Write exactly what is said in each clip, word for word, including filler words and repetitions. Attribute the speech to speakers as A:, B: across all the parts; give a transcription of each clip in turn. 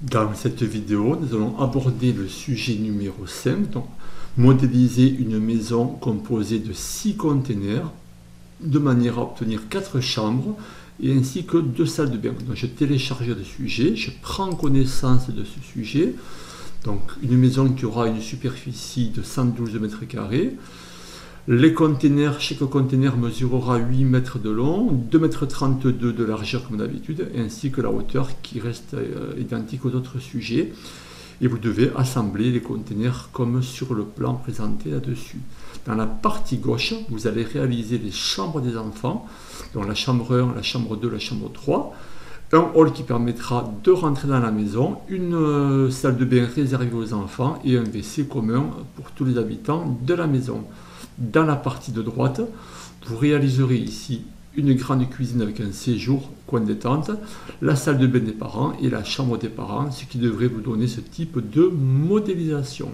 A: Dans cette vidéo, nous allons aborder le sujet numéro cinq, donc modéliser une maison composée de six containers de manière à obtenir quatre chambres et ainsi que deux salles de bain. Donc je télécharge le sujet, je prends connaissance de ce sujet, donc une maison qui aura une superficie de cent douze mètres carrés. Les containers, chaque container mesurera huit mètres de long, deux mètres trente-deux de largeur comme d'habitude, ainsi que la hauteur qui reste euh, identique aux autres sujets. Et vous devez assembler les containers comme sur le plan présenté là-dessus. Dans la partie gauche, vous allez réaliser les chambres des enfants, donc la chambre un, la chambre deux, la chambre trois, un hall qui permettra de rentrer dans la maison, une euh, salle de bain réservée aux enfants et un W C commun pour tous les habitants de la maison. Dans la partie de droite, vous réaliserez ici une grande cuisine avec un séjour, coin détente, la salle de bain des parents et la chambre des parents, ce qui devrait vous donner ce type de modélisation.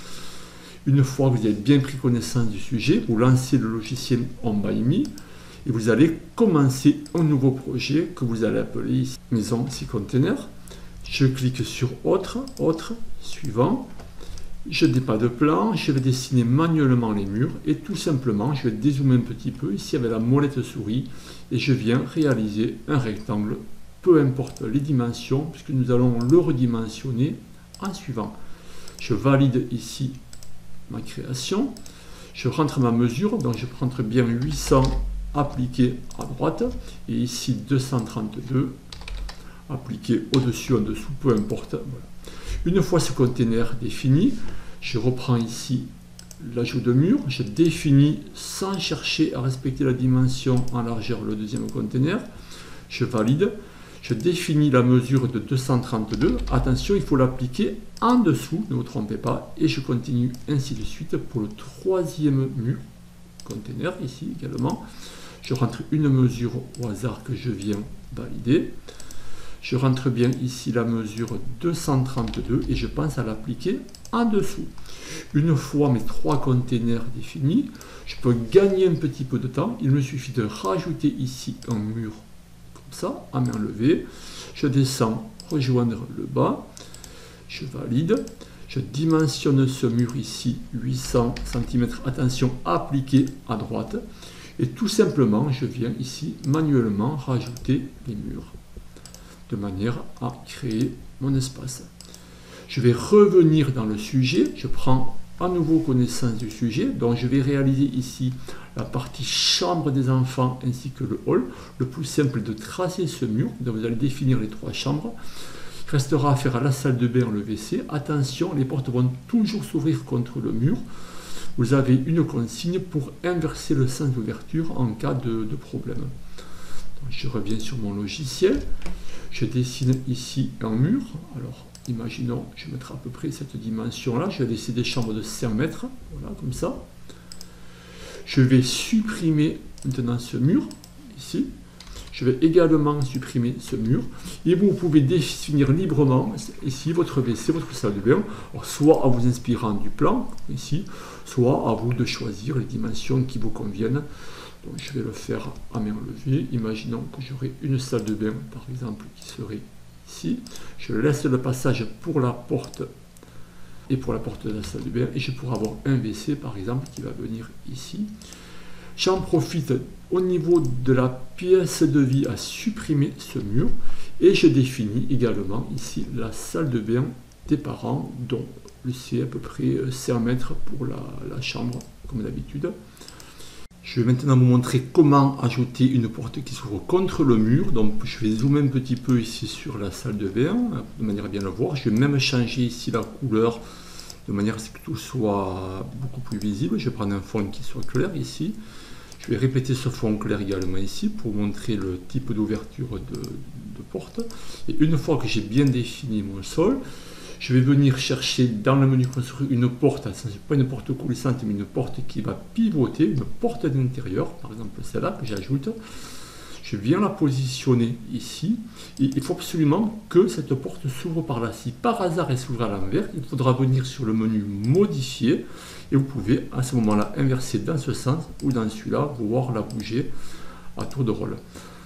A: Une fois que vous avez bien pris connaissance du sujet, vous lancez le logiciel On by Me et vous allez commencer un nouveau projet que vous allez appeler ici Maison six containers. Je clique sur Autre, Autre, Suivant. Je n'ai pas de plan, je vais dessiner manuellement les murs et tout simplement je vais dézoomer un petit peu ici avec la molette souris et je viens réaliser un rectangle, peu importe les dimensions puisque nous allons le redimensionner en suivant. Je valide ici ma création, je rentre ma mesure, donc je rentre bien huit cents appliqué à droite et ici deux cent trente-deux appliqué au-dessus, en dessous, peu importe. Voilà. Une fois ce container défini, je reprends ici l'ajout de mur, je définis sans chercher à respecter la dimension en largeur le deuxième container, je valide, je définis la mesure de deux cent trente-deux, attention il faut l'appliquer en dessous, ne vous trompez pas, et je continue ainsi de suite pour le troisième mur, container ici également, je rentre une mesure au hasard que je viens valider. Je rentre bien ici la mesure deux cent trente-deux et je pense à l'appliquer en dessous. Une fois mes trois containers définis, je peux gagner un petit peu de temps. Il me suffit de rajouter ici un mur comme ça, à main levée. Je descends, rejoindre le bas. Je valide. Je dimensionne ce mur ici, huit cents centimètres. Attention, appliqué à droite. Et tout simplement, je viens ici manuellement rajouter les murs, de manière à créer mon espace. Je vais revenir dans le sujet, je prends à nouveau connaissance du sujet, donc je vais réaliser ici la partie chambre des enfants ainsi que le hall. Le plus simple est de tracer ce mur, donc vous allez définir les trois chambres. Il restera à faire à la salle de bain le W C. Attention, les portes vont toujours s'ouvrir contre le mur. Vous avez une consigne pour inverser le sens d'ouverture en cas de, de problème. Donc, je reviens sur mon logiciel. Je dessine ici un mur. Alors, imaginons, je vais mettre à peu près cette dimension-là. Je vais laisser des chambres de cinq mètres. Voilà, comme ça. Je vais supprimer maintenant ce mur, ici. Je vais également supprimer ce mur. Et vous pouvez définir librement, ici, votre W C, votre salle de bain. Alors, soit en vous inspirant du plan, ici, soit à vous de choisir les dimensions qui vous conviennent. Donc je vais le faire à main levée. Imaginons que j'aurai une salle de bain, par exemple, qui serait ici. Je laisse le passage pour la porte et pour la porte de la salle de bain. Et je pourrais avoir un W C, par exemple, qui va venir ici. J'en profite au niveau de la pièce de vie à supprimer ce mur. Et je définis également ici la salle de bain des parents, dont c'est à peu près cinq mètres pour la, la chambre, comme d'habitude. Je vais maintenant vous montrer comment ajouter une porte qui s'ouvre contre le mur. Donc je vais zoomer un petit peu ici sur la salle de bain, de manière à bien le voir. Je vais même changer ici la couleur, de manière à ce que tout soit beaucoup plus visible. Je vais prendre un fond qui soit clair ici. Je vais répéter ce fond clair également ici pour montrer le type d'ouverture de, de porte. Et une fois que j'ai bien défini mon sol, je vais venir chercher dans le menu construire une porte, ce n'est pas une porte coulissante, mais une porte qui va pivoter, une porte d'intérieur, par exemple celle-là que j'ajoute. Je viens la positionner ici, et il faut absolument que cette porte s'ouvre par là. Si par hasard elle s'ouvre à l'envers, il faudra venir sur le menu modifier, et vous pouvez à ce moment-là inverser dans ce sens ou dans celui-là, voire la bouger à tour de rôle.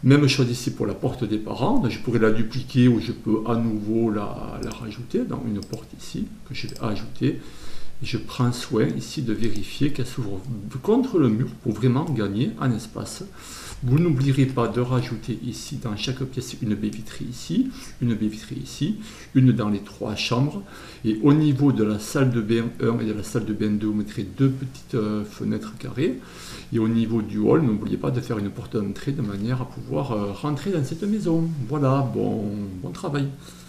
A: Même chose ici pour la porte des parents. Donc, je pourrais la dupliquer ou je peux à nouveau la, la rajouter dans une porte ici que je vais ajouter. Et je prends soin ici de vérifier qu'elle s'ouvre contre le mur pour vraiment gagner en espace. Vous n'oublierez pas de rajouter ici dans chaque pièce une baie vitrée ici, une baie vitrée ici, une dans les trois chambres. Et au niveau de la salle de bain un et de la salle de bain deux, vous mettrez deux petites euh, fenêtres carrées. Et au niveau du hall, n'oubliez pas de faire une porte d'entrée de manière à pouvoir euh, rentrer dans cette maison. Voilà, bon, bon travail.